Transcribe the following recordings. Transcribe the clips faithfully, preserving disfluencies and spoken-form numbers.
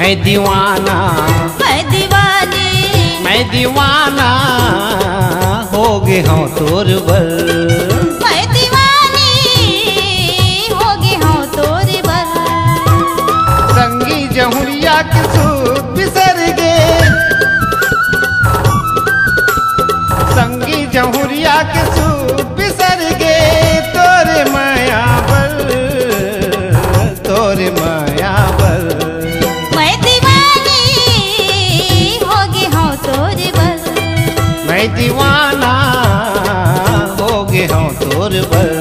मैं दीवाना, मैं दीवानी, मैं दीवाना हो गए हूँ तोर बल। मैं दीवानी हो गए हूँ तोर बल। संगी जहुरिया के सूत बिसर गे, संगी जहुरिया के सूत बिसर गे तोरे माया बल, तोरे माया बल। मैं दीवानी हो गए हूँ तोर बल। मैं दीवाना हो गए हूँ तोर बल।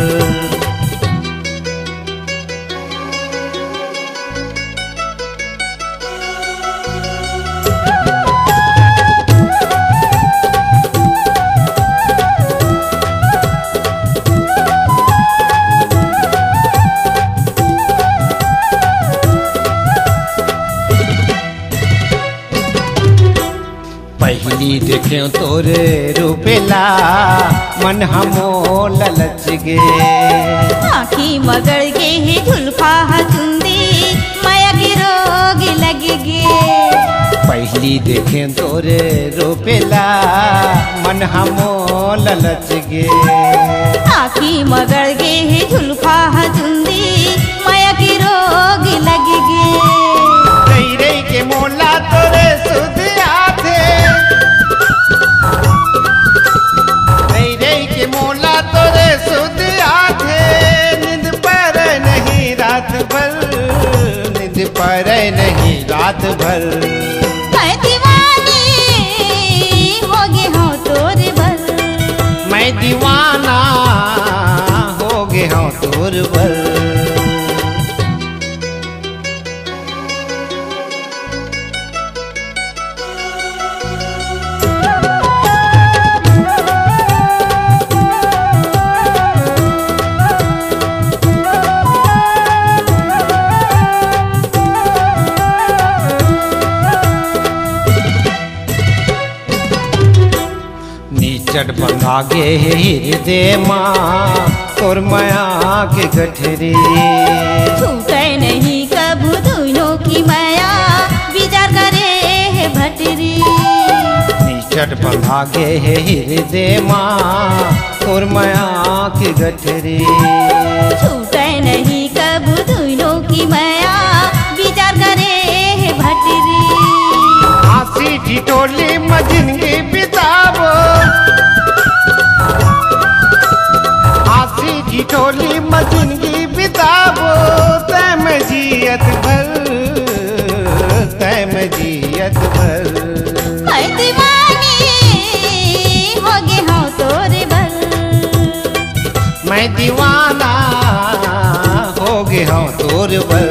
पहली देखे तोरे रूपेला मन हमो ललच गे। आँखी मगड़ गे है झुल्फा चुंदी माया के रोग लग गे। पहली देखे तोरे रूपेला मन हमो ललच गे। आँखी मगड़ गे है झुल्फा चुंदी माया के रोग लग गे। रई रई के मोला तोरे सुध आथे, रई रई के मोला तोरे सुध आथे। नींद पर नहीं रात भर, नींद पर नहीं रात भर। मैं दीवानी हो गए हूँ तोर बल। मैं दीवाना हो गए हूँ तोर बल। चढ़ बंधा गे हृदय माँ और माया के गठरी। छूटे नहीं कभू दोनों की माया विचार करे है भटरी। चढ़ बंधा गे हृदय माँ और माया के गठरी। छूटे नहीं कभू दोनों की माया विचार करे है भटरी। आसी ठिठोली मजिनगी बिताबो, आसी ठिठोली मजिनगी बिताबो। तै में जियत भर, तै में जियत भर। मैं दीवानी हो गए हूँ तोर बल। मैं दीवाना हो गए हूँ तोर बल।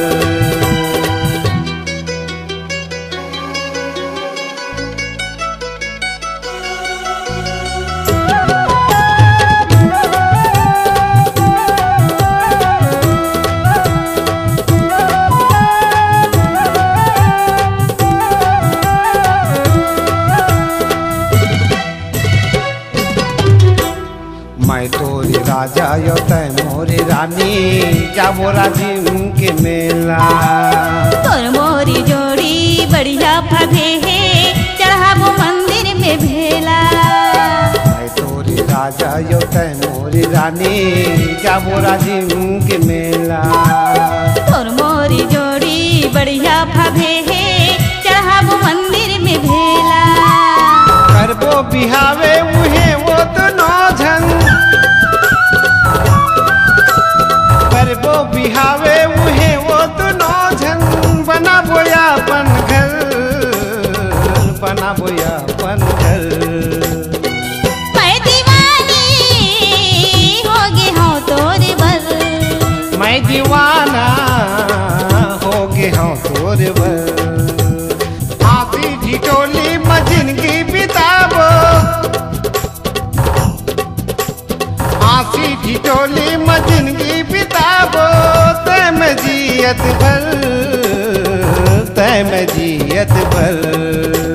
मैं तोरे राजा यो तै मोरी रानी, जाबो राजिम के मेला। तोर मोरी जोड़ी बढ़िया फभे है चढ़ाबो मंदिर में भेला। मैं तोरे राजा यो तै मोरी रानी, जाबो राजिम के मेला। तोर मोरी जोड़ी बढ़िया फभे है चढ़ाबो मंदिर में भेला। करबो बिहावे मुहे वो तो नौझन, करबो बिहावे मुहे वो तो नौझन। बना बोयापन घर, बना बोयापन घर। मैं दीवानी हो गए हूँ तोर बल। मैं दीवाना हो गए हूँ तोर बल। आसी ठिठोली मजिनगी बिताबो, आसी ठिठोली मजिनगी बिताबो। तै में जियत भर, तै में जियत भर।